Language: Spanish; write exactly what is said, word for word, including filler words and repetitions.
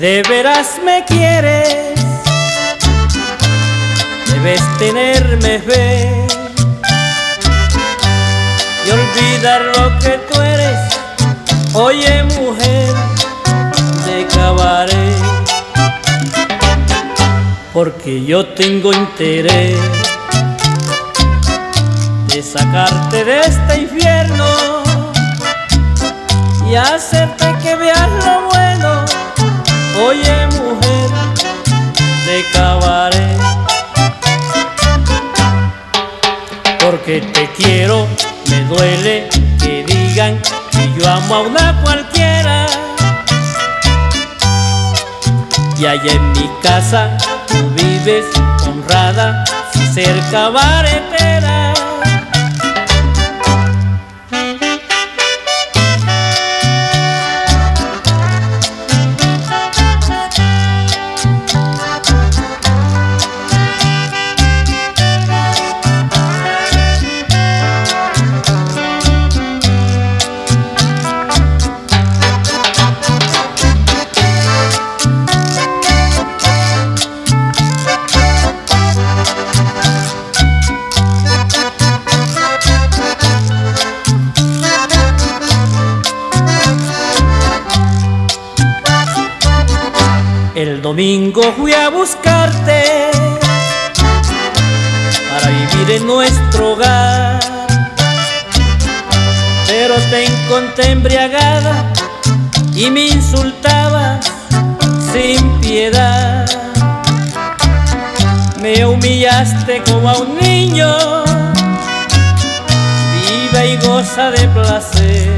de veras me quieres, debes tenerme fe y olvidar lo que tú eres. Oye, mujer de cabaret, porque yo tengo interés de sacarte de este infierno y hacerte que veas lo bueno. Oye, mujer de cabaret, porque te quiero, me duele que digan que yo amo a una cualquiera. Y allá en mi casa tú vives honrada sin ser cabaretera. El domingo fui a buscarte para vivir en nuestro hogar, pero te encontré embriagada y me insultabas sin piedad. Me humillaste como a un niño, vive y goza de placer.